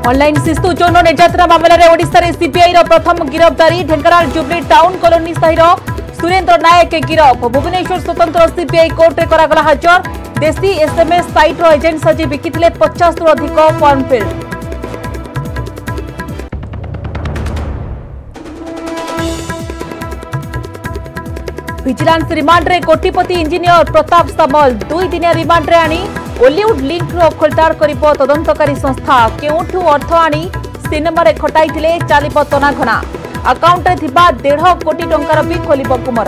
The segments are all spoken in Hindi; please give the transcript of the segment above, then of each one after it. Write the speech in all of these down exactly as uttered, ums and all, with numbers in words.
ऑनलाइन शिशु यौन निर्यातना मामलें ओडिशा रे सीबीआई रो प्रथम गिरफ्तारी ढेंकानाल जुबली टाउन कॉलोनी साहिर सुरेंद्र नायक गिरफ भुवनेश्वर स्वतंत्र सीबीआई कोर्ट रे करागला हाजर देशी एसएमएस साइट रो एजेंट सजी बिकिथिले पचास रु अधिक फॉर्म फिल विजिलेंस रिमांड रे कोटिपति इंजीनियर प्रताप सामल दुई दिनिया रिमांड रे आनी ओलीवुड लिंक रो खोलताड़ करिबो तदंतकारी संस्था केउठु अर्थ आनी सिनेमा रे खटाइथिले चालिबो तनाघना अकाउंट रे थिबा डेढ़ कोटी टंकार भी खोलिबो कुमर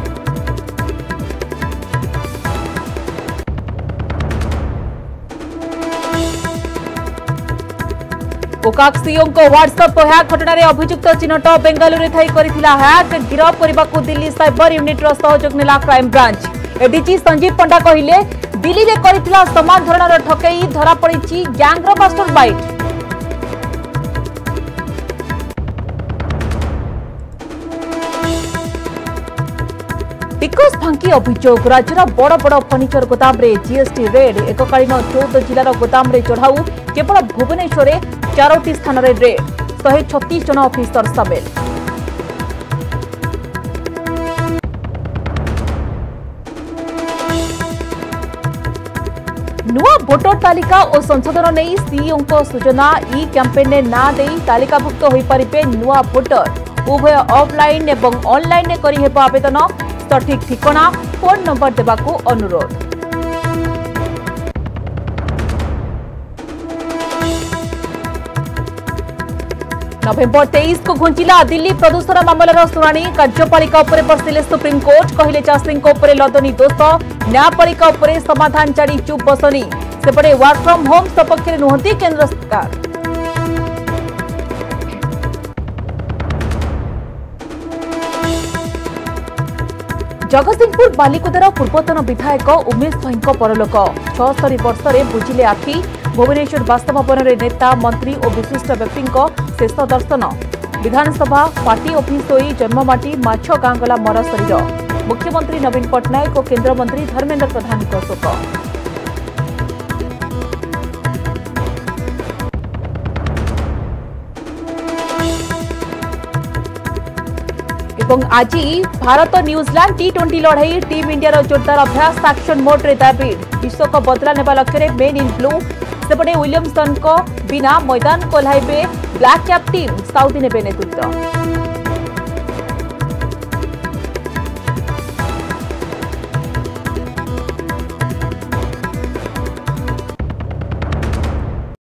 ओकाक सीओ को व्हाट्सएप हैक घटना रे अभियुक्त चिन्हट बेंगालुरु रे थाई करिथिला हैक गिरफ करबाकू दिल्ली साइबर यूनिट रो सहयोग नेला crime branch ADG Sanjeev Panda कहिले दिल्ली रे करिथिला समान धरणर ठकई धरा पड़िछि गैंग रो मास्टर बाइट टिकस फांकी अभियोग राज्यर बड़ बड़ फर्निचर गोदाम रे जीएसटी रेड एककालीन चौदह जिलार गोदाम रे चढ़ाऊ केवल भुवनेश्वर चारोटी स्थान रे रेड शहे छत्तीस जन अफिसर सामिल नुआ भोटर तालिका और संशोधन नहीं सीईओ सूचना ई कैंपेन ने ना दे तालिकाभुक्त हो पारे नुआ भोटर उभय ऑफलाइन एवं ऑनलाइन करी हेबो आवेदन सठिक ठिकाना फोन नंबर देबाकू अनुरोध नवेम्बर तेईस को घुंचिला दिल्ली प्रदूषण मामलार शुणाणी कार्यपालिका उपरे बसिले सुप्रीमकोर्ट कहले चाषी उपरे लदनी दोष न्यायपालिका उपरे समाधान चाड़ी चुप बसनी सेपटे वर्क फ्रॉम होम सपक्ष नुहति केंद्र सरकार जगतसिंहपुर बालिकुदार पूर्वतन विधायक उमेश भाई परलोक छस्तरी वर्ष में बुझिले आखि भुवनेश्वर बासभवन में नेता मंत्री और विशिष्ट व्यक्ति शेष दर्शन विधानसभा पार्टी ऑफिस होई जन्ममाटी माछ गाँ गला मर शरीर मुख्यमंत्री नवीन पट्टनायक और केन्द्रमंत्री धर्मेन्द्र प्रधान शोक आज भारत न्यूजीलैंड टी ट्वेंटी लड़ाई टीम इंडिया जोरदार अभ्यास एक्शन मोड रे दाबिड विश्वकप बदला नेबा लक्ष्य मेन इन ब्लू सेपटे विलियमसन को बिना मैदान कोल्हाइबे ब्लैक कैप टीम साउदी नेबे नेतृत्व।